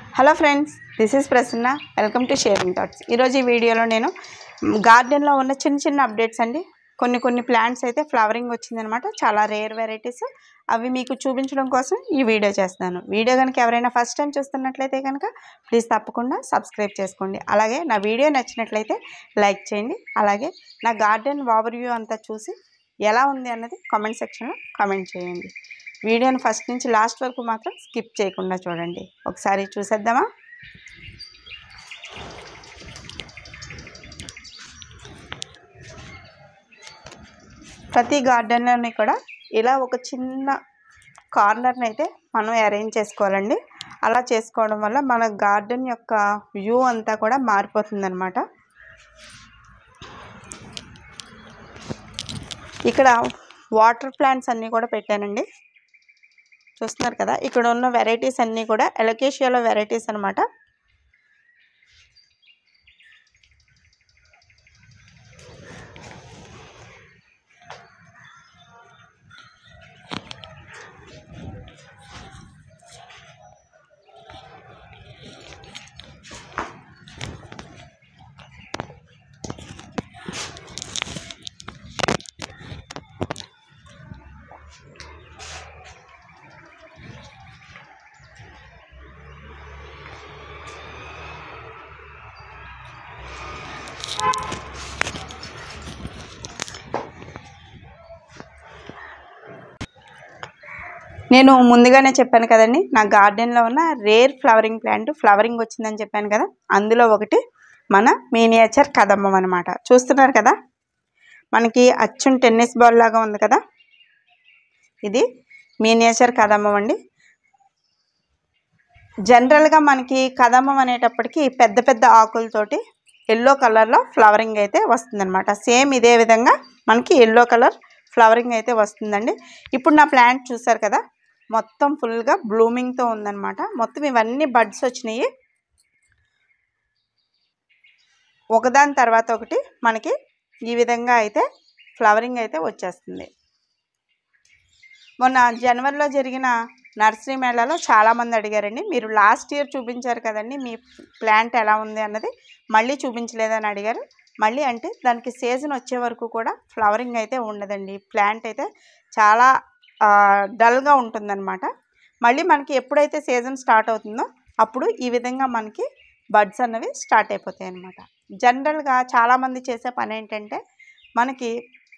Hello friends, this is Prasanna. Welcome to sharing thoughts. ఈరోజు ఈ వీడియోలో నేను గార్డెన్లో ఉన్న చిన్న అప్డేట్స్ అండి. కొన్ని ప్లాంట్స్ అయితే ఫ్లవరింగ్ వచ్చిందనమాట. చాలా రేర్ వెరైటీస్. అవి మీకు చూపించడం కోసం ఈ వీడియో చేస్తున్నాను. వీడియో కనుక ఎవరైనా ఫస్ట్ టైం చూస్తున్నట్లయితే కనుక ప్లీజ్ తప్పకుండా సబ్స్క్రైబ్ చేసుకోండి. అలాగే నా వీడియో నచ్చినట్లయితే లైక్ చేయండి. అలాగే నా గార్డెన్ ఓవర్వ్యూ అంతా చూసి ఎలా ఉంది అన్నది కామెంట్ సెక్షన్లో కామెంట్ చేయండి. వీడియోని ఫస్ట్ నుంచి లాస్ట్ వరకు మాత్రం స్కిప్ చేయకుండా చూడండి. ఒకసారి చూసేద్దామా? ప్రతి గార్డెన్లోని కూడా ఇలా ఒక చిన్న కార్నర్ని అయితే మనం అరేంజ్ చేసుకోవాలండి. అలా చేసుకోవడం వల్ల మన గార్డెన్ యొక్క వ్యూ అంతా కూడా మారిపోతుందన్నమాట. ఇక్కడ వాటర్ ప్లాంట్స్ అన్నీ కూడా పెట్టానండి. చూస్తున్నారు కదా, ఇక్కడ ఉన్న వెరైటీస్ అన్నీ కూడా ఎలకేషియాలో వెరైటీస్ అనమాట. నేను ముందుగానే చెప్పాను కదండి, నా గార్డెన్లో ఉన్న రేర్ ఫ్లవరింగ్ ప్లాంట్ ఫ్లవరింగ్ వచ్చిందని చెప్పాను కదా. అందులో ఒకటి మన మినియేచర్ కదంబం అనమాట. చూస్తున్నారు కదా, మనకి అచ్చం టెన్నిస్ బాల్ లాగా ఉంది కదా. ఇది మినియేచర్ కదంబం అండి. జనరల్గా మనకి కదంబం అనేటప్పటికి పెద్ద పెద్ద ఆకులతోటి ఎల్లో కలర్లో ఫ్లవరింగ్ అయితే వస్తుందన్నమాట. సేమ్ ఇదే విధంగా మనకి ఎల్లో కలర్ ఫ్లవరింగ్ అయితే వస్తుందండి. ఇప్పుడు నా ప్లాంట్ చూసారు కదా, మొత్తం ఫుల్గా బ్లూమింగ్తో ఉందన్నమాట. మొత్తం ఇవన్నీ బడ్స్ వచ్చినాయి, ఒకదాని తర్వాత ఒకటి మనకి ఈ విధంగా అయితే ఫ్లవరింగ్ అయితే వచ్చేస్తుంది. మొన్న జనవరిలో జరిగిన నర్సరీ మేళాలో చాలామంది అడిగారండి, మీరు లాస్ట్ ఇయర్ చూపించారు కదండి మీ ప్లాంట్ ఎలా ఉంది అన్నది, మళ్ళీ చూపించలేదని అడిగారు. మళ్ళీ అంటే దానికి సీజన్ వచ్చే వరకు కూడా ఫ్లవరింగ్ అయితే ఉండదండి. ప్లాంట్ అయితే చాలా డల్గా ఉంటుందన్నమాట. మళ్ళీ మనకి ఎప్పుడైతే సీజన్ స్టార్ట్ అవుతుందో అప్పుడు ఈ విధంగా మనకి బడ్స్ అన్నవి స్టార్ట్ అయిపోతాయి అన్నమాట. జనరల్గా చాలామంది చేసే పని ఏంటంటే, మనకి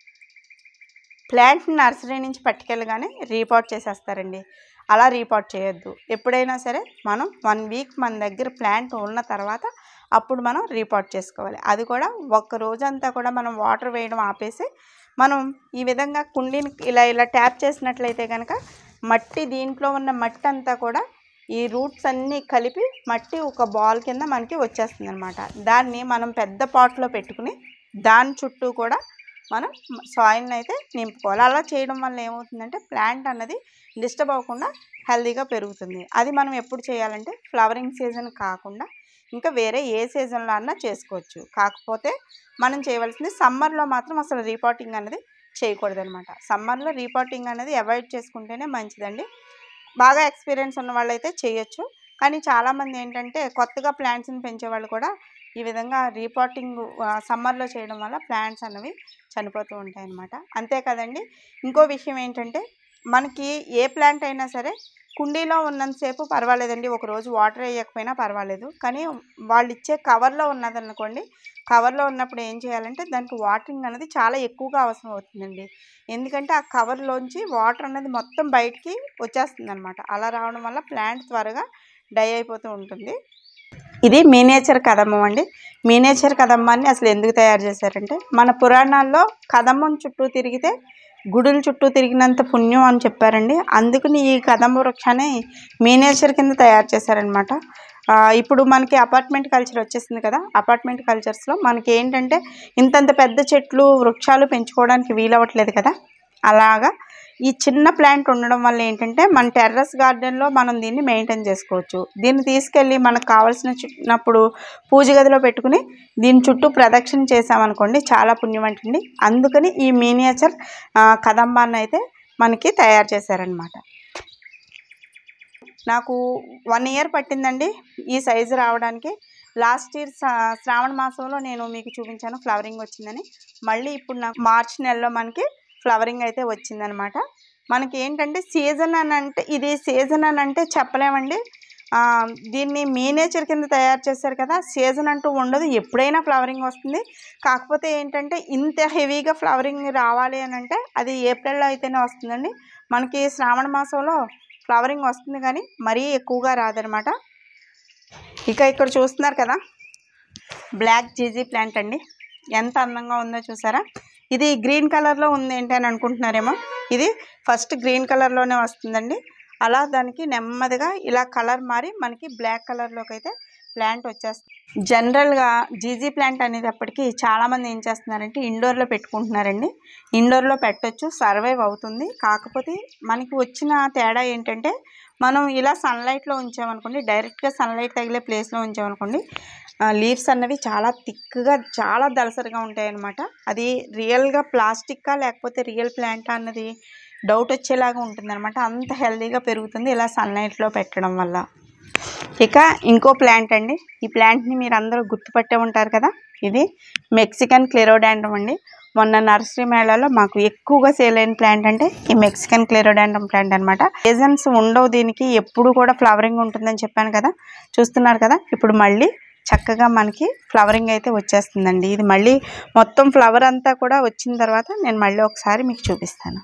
ప్లాంట్ నర్సరీ నుంచి పట్టుకెళ్ళగానే రీపాట్ చేసేస్తారండి. అలా రీపాట్ చేయొద్దు. ఎప్పుడైనా సరే మనం 1 వీక్ మన దగ్గర ప్లాంట్ ఉన్న తర్వాత అప్పుడు మనం రీపాట్ చేసుకోవాలి. అది కూడా ఒక్క రోజంతా కూడా మనం వాటర్ వేయడం ఆపేసి మనం ఈ విధంగా కుండీని ఇలా ట్యాప్ చేసినట్లయితే కనుక మట్టి, దీంట్లో ఉన్న మట్టి అంతా కూడా ఈ రూట్స్ అన్నీ కలిపి మట్టి ఒక బాల్ కింద మనకి వచ్చేస్తుంది అనమాట. దాన్ని మనం పెద్ద పాట్లో పెట్టుకుని దాని చుట్టూ కూడా మనం సాయిల్ని అయితే నింపుకోవాలి. అలా చేయడం వల్ల ఏమవుతుందంటే ప్లాంట్ అన్నది డిస్టర్బ్ అవ్వకుండా హెల్తీగా పెరుగుతుంది. అది మనం ఎప్పుడు చేయాలంటే ఫ్లవరింగ్ సీజన్ కాకుండా ఇంకా వేరే ఏ సీజన్లో అన్నా చేసుకోవచ్చు. కాకపోతే మనం చేయవలసింది సమ్మర్లో మాత్రం అసలు రీపాటింగ్ అనేది చేయకూడదు అనమాట. సమ్మర్లో రీపాటింగ్ అనేది అవాయిడ్ చేసుకుంటేనే మంచిదండి. బాగా ఎక్స్పీరియన్స్ ఉన్న వాళ్ళు అయితే చేయొచ్చు. కానీ చాలామంది ఏంటంటే కొత్తగా ప్లాంట్స్ని పెంచేవాళ్ళు కూడా ఈ విధంగా రీపాటింగ్ సమ్మర్లో చేయడం వల్ల ప్లాంట్స్ అనేవి చనిపోతూ ఉంటాయి అన్నమాట. అంతే కదండి, ఇంకో విషయం ఏంటంటే మనకి ఏ ప్లాంట్ అయినా సరే కుండీలో ఉన్నంతసేపు పర్వాలేదండి, ఒకరోజు వాటర్ వేయకపోయినా పర్వాలేదు. కానీ వాళ్ళు ఇచ్చే కవర్లో ఉన్నదనుకోండి, కవర్లో ఉన్నప్పుడు ఏం చేయాలంటే దానికి వాటరింగ్ అనేది చాలా ఎక్కువగా అవసరం అవుతుందండి. ఎందుకంటే ఆ కవర్లోంచి వాటర్ అనేది మొత్తం బయటికి వచ్చేస్తుంది అనమాట. అలా రావడం వల్ల ప్లాంట్ త్వరగా డై అయిపోతూ ఉంటుంది. ఇది మినియేచర్ కదంబం అండి. మినియేచర్ కదంబాన్ని అసలు ఎందుకు తయారు చేశారంటే, మన పురాణాల్లో కదంబం చుట్టూ తిరిగితే గుడుల చుట్టూ తిరిగినంత పుణ్యం అని చెప్పారండి. అందుకని ఈ కదంబ వృక్షాన్ని మినియేచర్ కింద తయారు చేశారనమాట. ఇప్పుడు మనకి అపార్ట్మెంట్ కల్చర్ వచ్చేసింది కదా. అపార్ట్మెంట్ కల్చర్స్లో మనకి ఏంటంటే ఇంతంత పెద్ద చెట్లు వృక్షాలు పెంచుకోవడానికి వీలవ్వట్లేదు కదా. అలాగా ఈ చిన్న ప్లాంట్ ఉండడం వల్ల ఏంటంటే మన టెర్రస్ గార్డెన్లో మనం దీన్ని మెయింటైన్ చేసుకోవచ్చు. దీన్ని తీసుకెళ్ళి మనకు కావాల్సినప్పుడు పూజ గదిలో పెట్టుకుని దీని చుట్టూ ప్రదక్షిణ చేసామనుకోండి, చాలా పుణ్యం అంటండి. అందుకని ఈ మినియేచర్ కదంబాన్ని అయితే మనకి తయారు చేశారనమాట. నాకు 1 ఇయర్ పట్టిందండి ఈ సైజు రావడానికి. లాస్ట్ ఇయర్ శ్రావణ మాసంలో నేను మీకు చూపించాను ఫ్లవరింగ్ వచ్చిందని. మళ్ళీ ఇప్పుడు నాకు మార్చ్ నెలలో మనకి ఫ్లవరింగ్ అయితే వచ్చిందనమాట. మనకి ఏంటంటే సీజన్ అని అంటే ఇది సీజన్ అని అంటే చెప్పలేమండి. దీన్ని మీ నేచర్ కింద తయారు చేశారు కదా, సీజన్ అంటూ ఉండదు, ఎప్పుడైనా ఫ్లవరింగ్ వస్తుంది. కాకపోతే ఏంటంటే ఇంత హెవీగా ఫ్లవరింగ్ రావాలి అని అంటే అది ఏప్రిల్లో అయితేనే వస్తుందండి. మనకి శ్రావణ మాసంలో ఫ్లవరింగ్ వస్తుంది కానీ మరీ ఎక్కువగా రాదనమాట. ఇక ఇక్కడ చూస్తున్నారు కదా బ్లాక్ జీజీ ప్లాంట్ అండి, ఎంత అందంగా ఉందో చూసారా. ఇది గ్రీన్ కలర్లో ఉంది ఏంటి అని అనుకుంటున్నారేమో, ఇది ఫస్ట్ గ్రీన్ కలర్లోనే వస్తుందండి. అలా దానికి నెమ్మదిగా ఇలా కలర్ మారి మనకి బ్లాక్ కలర్లోకి అయితే ప్లాంట్ వచ్చేస్తుంది. జనరల్గా జీజీ ప్లాంట్ అనేటప్పటికీ చాలామంది ఏం చేస్తున్నారంటే ఇండోర్లో పెట్టుకుంటున్నారండి. ఇండోర్లో పెట్టచ్చు, సర్వైవ్ అవుతుంది. కాకపోతే మనకి వచ్చిన తేడా ఏంటంటే మనం ఇలా సన్లైట్లో ఉంచామనుకోండి, డైరెక్ట్గా సన్లైట్ తగిలే ప్లేస్లో ఉంచామనుకోండి, లీవ్స్ అన్నవి చాలా థిక్గా చాలా దళసరిగా ఉంటాయి అన్నమాట. అది రియల్గా ప్లాస్టిక్కా లేకపోతే రియల్ ప్లాంటా అన్నది డౌట్ వచ్చేలాగా ఉంటుందన్నమాట. అంత హెల్దీగా పెరుగుతుంది ఇలా సన్లైట్లో పెట్టడం వల్ల. ఇక ఇంకో ప్లాంట్ అండి, ఈ ప్లాంట్ని మీరు అందరూ గుర్తుపట్టే ఉంటారు కదా, ఇది మెక్సికన్ క్లెరోడాండ్రమ్ అండి. మొన్న నర్సరీ మేళాలో మాకు ఎక్కువగా సేల్ అయిన ప్లాంట్ అంటే ఈ మెక్సికన్ క్లెరోడాండ్రమ్ ప్లాంట్ అనమాట. సీజన్స్ ఉండవు దీనికి, ఎప్పుడు కూడా ఫ్లవరింగ్ ఉంటుందని చెప్పాను కదా. చూస్తున్నారు కదా, ఇప్పుడు మళ్ళీ చక్కగా మనకి ఫ్లవరింగ్ అయితే వచ్చేస్తుందండి. ఇది మళ్ళీ మొత్తం ఫ్లవర్ అంతా కూడా వచ్చిన తర్వాత నేను మళ్ళీ ఒకసారి మీకు చూపిస్తాను.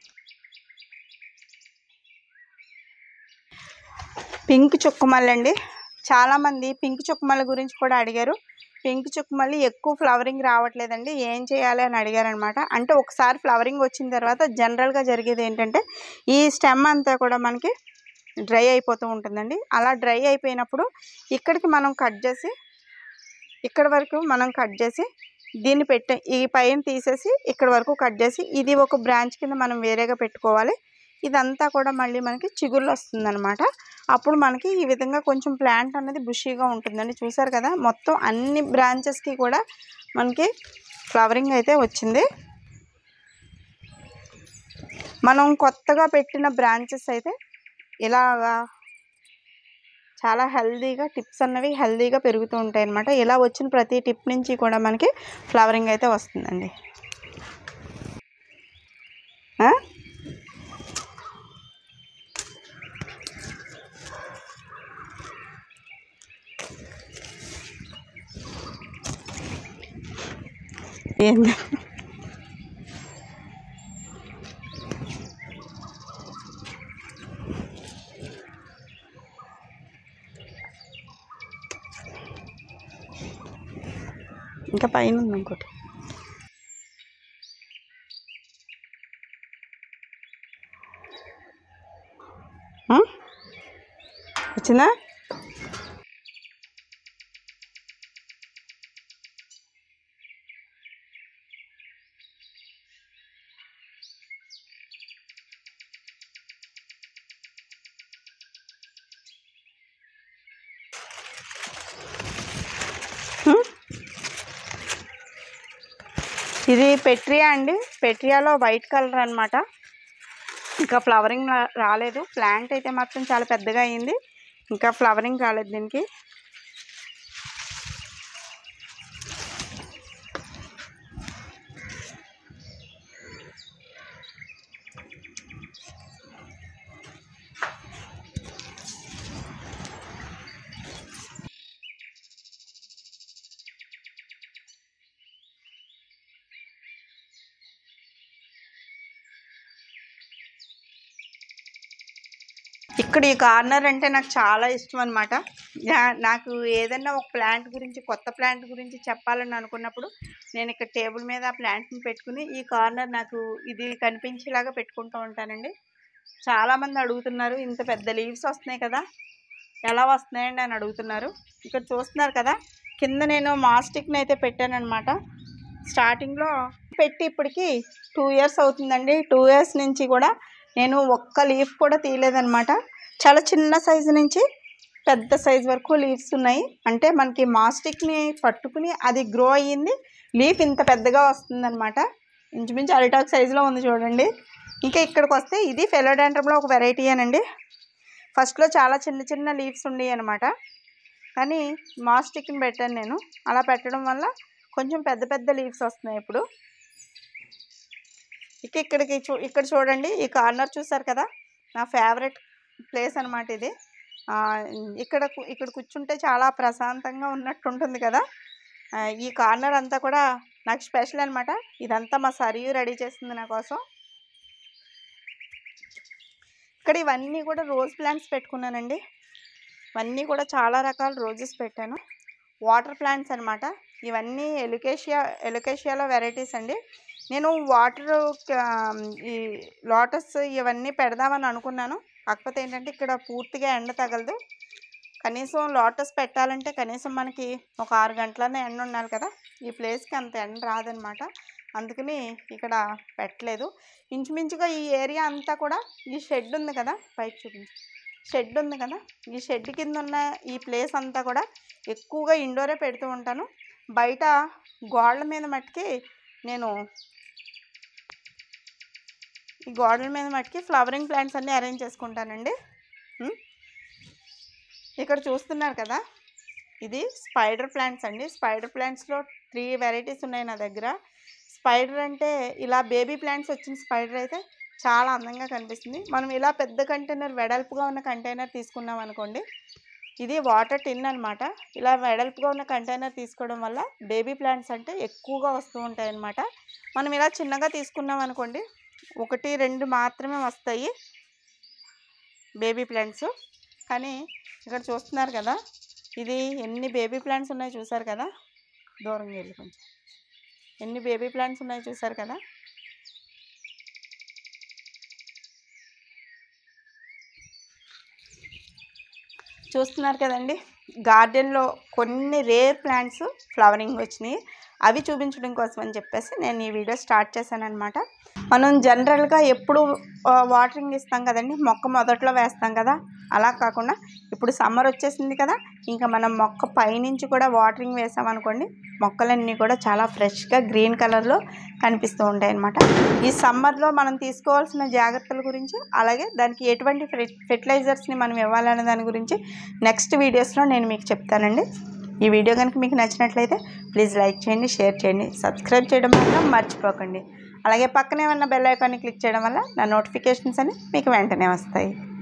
పింక్ చుక్కమల్లి అండి, చాలామంది పింక్ చుక్కమల్లి గురించి కూడా అడిగారు. పింక్ చుక్కమల్లి ఎక్కువ ఫ్లవరింగ్ రావట్లేదండి, ఏం చేయాలి అని అడిగారనమాట. అంటే ఒకసారి ఫ్లవరింగ్ వచ్చిన తర్వాత జనరల్గా జరిగేది ఏంటంటే ఈ స్టెమ్ అంతా కూడా మనకి డ్రై అయిపోతూ ఉంటుందండి. అలా డ్రై అయిపోయినప్పుడు ఇక్కడికి మనం కట్ చేసి ఇక్కడ వరకు మనం కట్ చేసి దీన్ని పెట్టే ఈ పైన తీసేసి ఇక్కడ వరకు కట్ చేసి ఇది ఒక బ్రాంచ్ కింద మనం వేరేగా పెట్టుకోవాలి. ఇదంతా కూడా మళ్ళీ మనకి చిగుర్లు వస్తుందన్నమాట. అప్పుడు మనకి ఈ విధంగా కొంచెం ప్లాంట్ అనేది బుషీగా ఉంటుందండి. చూసారు కదా, మొత్తం అన్ని బ్రాంచెస్కి కూడా మనకి ఫ్లవరింగ్ అయితే వచ్చింది. మనం కొత్తగా పెట్టిన బ్రాంచెస్ అయితే ఇలాగా చాలా హెల్దీగా టిప్స్ అన్నవి హెల్దీగా పెరుగుతూ ఉంటాయి అన్నమాట. ఇలా వచ్చిన ప్రతి టిప్ నుంచి కూడా మనకి ఫ్లవరింగ్ అయితే వస్తుందండి. ఏంది ఇంకా పైన ఉంది ఇంకోటి. వచ్చిందా? ఇది పెట్రియా అండి, పెట్రియాలో వైట్ కలర్ అనమాట. ఇంకా ఫ్లవరింగ్ రాలేదు. ప్లాంట్ అయితే మాత్రం చాలా పెద్దగా అయింది, ఇంకా ఫ్లవరింగ్ రాలేదు దీనికి. ఇక్కడ ఈ కార్నర్ అంటే నాకు చాలా ఇష్టం అనమాట. నాకు ఏదైనా ఒక ప్లాంట్ గురించి కొత్త ప్లాంట్ గురించి చెప్పాలని అనుకున్నప్పుడు నేను ఇక్కడ టేబుల్ మీద ఆ ప్లాంట్ని పెట్టుకుని ఈ కార్నర్ నాకు ఇది కనిపించేలాగా పెట్టుకుంటూ ఉంటానండి. చాలామంది అడుగుతున్నారు, ఇంత పెద్ద లీవ్స్ వస్తున్నాయి కదా, ఎలా వస్తున్నాయండి అని అడుగుతున్నారు. ఇక్కడ చూస్తున్నారు కదా, కింద నేను మాస్టిక్ని అయితే పెట్టాను అనమాట. స్టార్టింగ్లో పెట్టి ఇప్పటికి 2 ఇయర్స్ అవుతుందండి. 2 ఇయర్స్ నుంచి కూడా నేను ఒక్క లీఫ్ కూడా తీయలేదన్నమాట. చాలా చిన్న సైజు నుంచి పెద్ద సైజు వరకు లీవ్స్ ఉన్నాయి. అంటే మనకి మాస్టిక్ని పట్టుకుని అది గ్రో అయ్యింది, లీఫ్ ఇంత పెద్దగా వస్తుందన్నమాట. ఇంచుమించు అరిటాక్ సైజులో ఉంది చూడండి. ఇంకా ఇక్కడికి వస్తే ఇది ఫిలోడెండ్రమ్లో ఒక వెరైటీ అనండి. ఫస్ట్లో చాలా చిన్న చిన్న లీవ్స్ ఉండేవి అనమాట. కానీ మాస్ స్టిక్ని పెట్టాను నేను. అలా పెట్టడం వల్ల కొంచెం పెద్ద పెద్ద లీవ్స్ వస్తున్నాయి ఇప్పుడు. ఇక్కడ చూడండి, ఈ కార్నర్ చూసారు కదా, నా ఫేవరెట్ ప్లేస్ అనమాట ఇది. ఇక్కడ కూర్చుంటే చాలా ప్రశాంతంగా ఉన్నట్టు ఉంటుంది కదా. ఈ కార్నర్ అంతా కూడా నాకు స్పెషల్ అనమాట. ఇదంతా మా సరియు రెడీ చేస్తుంది నా కోసం. ఇక్కడ ఇవన్నీ కూడా రోజ్ ప్లాంట్స్ పెట్టుకున్నానండి. ఇవన్నీ కూడా చాలా రకాల రోజెస్ పెట్టాను. వాటర్ ప్లాంట్స్ అనమాట. ఇవన్నీ ఎలుకేషియాలో వెరైటీస్ అండి. నేను ఈ లోటస్ ఇవన్నీ పెడదామని అనుకున్నాను. కాకపోతే ఏంటంటే ఇక్కడ పూర్తిగా ఎండ తగలదు. కనీసం లోటస్ పెట్టాలంటే కనీసం మనకి ఒక 6 గంటలనే ఎండ ఉండాలి కదా. ఈ ప్లేస్కి అంత ఎండ రాదనమాట. అందుకని ఇక్కడ పెట్టలేదు. ఇంచుమించుగా ఈ ఏరియా అంతా కూడా ఈ షెడ్ ఉంది కదా, పైకి చూపించు, షెడ్ ఉంది కదా, ఈ షెడ్ కింద ఉన్న ఈ ప్లేస్ అంతా కూడా ఎక్కువగా ఇండోరే పెడుతూ ఉంటాను. బయట గోడల మీద మట్టుకి నేను ఫ్లవరింగ్ ప్లాంట్స్ అన్నీ అరేంజ్ చేసుకుంటానండి. ఇక్కడ చూస్తున్నారు కదా, ఇది స్పైడర్ ప్లాంట్స్ అండి. స్పైడర్ ప్లాంట్స్లో 3 వెరైటీస్ ఉన్నాయి నా దగ్గర. స్పైడర్ అంటే ఇలా బేబీ ప్లాంట్స్ వచ్చిన స్పైడర్ అయితే చాలా అందంగా కనిపిస్తుంది. మనం ఇలా పెద్ద కంటైనర్, వెడల్పుగా ఉన్న కంటైనర్ తీసుకున్నాం అనుకోండి, ఇది వాటర్ టిన్ అనమాట. ఇలా వెడల్పుగా ఉన్న కంటైనర్ తీసుకోవడం వల్ల బేబీ ప్లాంట్స్ అంటే ఎక్కువగా వస్తూ ఉంటాయి అన్నమాట. మనం ఇలా చిన్నగా తీసుకున్నాం అనుకోండి, 1, 2 మాత్రమే వస్తాయి బేబీ ప్లాంట్స్. కానీ ఇక్కడ చూస్తున్నారు కదా, ఇది ఎన్ని బేబీ ప్లాంట్స్ ఉన్నాయో చూసారు కదా. దూరంగా వెళ్ళి కొంచెం, ఎన్ని బేబీ ప్లాంట్స్ ఉన్నాయో చూసారు కదా. చూస్తున్నారు కదండి, గార్డెన్లో కొన్ని రేర్ ప్లాంట్స్ ఫ్లవరింగ్ వచ్చినాయి. అవి చూపించడం కోసం అని చెప్పేసి నేను ఈ వీడియో స్టార్ట్ చేశాను అనమాట. మనం జనరల్గా ఎప్పుడు వాటరింగ్ ఇస్తాం కదండి, మొక్క మొదట్లో వేస్తాం కదా. అలా కాకుండా ఇప్పుడు సమ్మర్ వచ్చేసింది కదా, ఇంకా మనం మొక్క పైనుంచి కూడా వాటరింగ్ వేసామనుకోండి, మొక్కలన్నీ కూడా చాలా ఫ్రెష్గా గ్రీన్ కలర్లో కనిపిస్తూ ఉంటాయి అన్నమాట. ఈ సమ్మర్లో మనం తీసుకోవాల్సిన జాగ్రత్తల గురించి, అలాగే దానికి ఎటువంటి ఫెర్టిలైజర్స్ని మనం ఇవ్వాలనే దాని గురించి నెక్స్ట్ వీడియోస్లో నేను మీకు చెప్తానండి. ఈ వీడియో కనుక మీకు నచ్చినట్లయితే ప్లీజ్ లైక్ చేయండి, షేర్ చేయండి, సబ్స్క్రైబ్ చేయడం మాత్రం మర్చిపోకండి. అలాగే పక్కనే ఉన్న బెల్ ఐకాన్ని క్లిక్ చేయడం వల్ల నా నోటిఫికేషన్స్ అన్ని మీకు వెంటనే వస్తాయి.